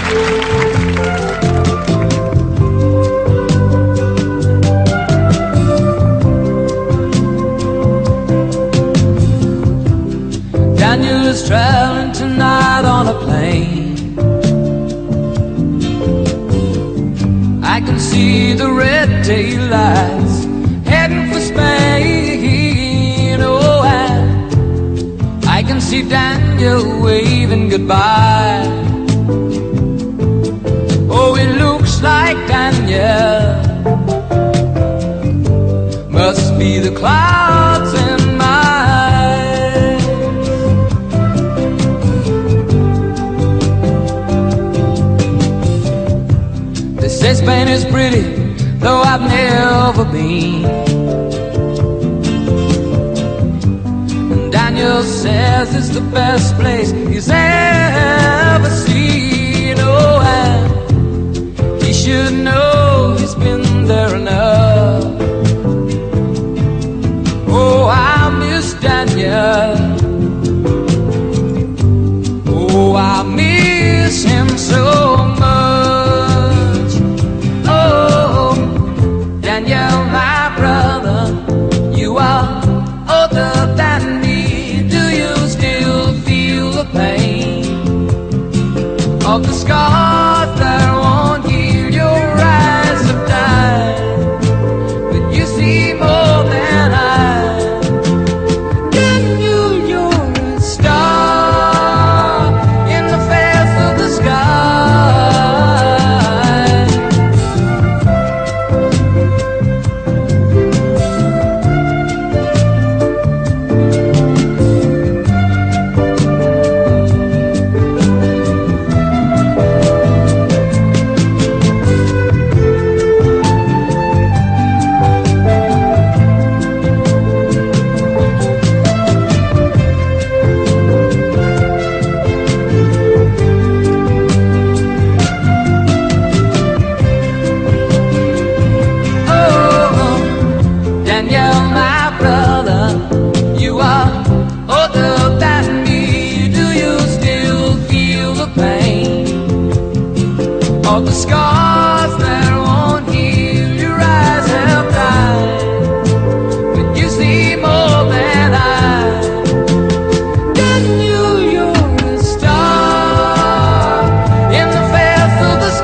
Daniel is traveling tonight on a plane. I can see the red tail lights heading for Spain. Oh, and I can see Daniel waving goodbye. Oh, it looks like Daniel must be the clouds in my eyes. They say Spain is pretty, though I've never been. And Daniel says it's the best place he's ever seen. Oh, and he should know he's been there enough. Oh, I miss Daniel. Oh, I miss him so much. Oh, Daniel, my brother, you are older than me. Do you still feel the pain of the scars that won't heal? Your eyes have died, but you see more than I. The scars that won't heal, your eyes have died, but you see more than I. Daniel, you're a star in the face of the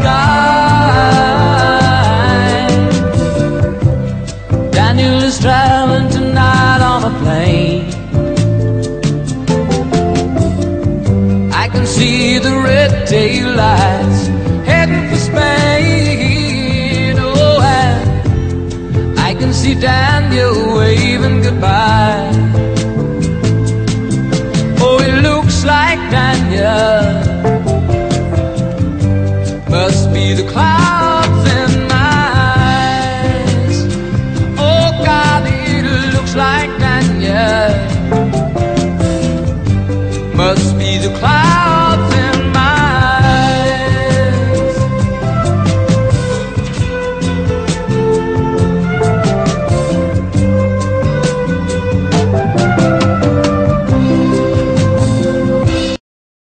sky. Daniel is traveling tonight on a plane. I can see the red tail lights heading for Spain. Oh, and I can see Daniel waving goodbye.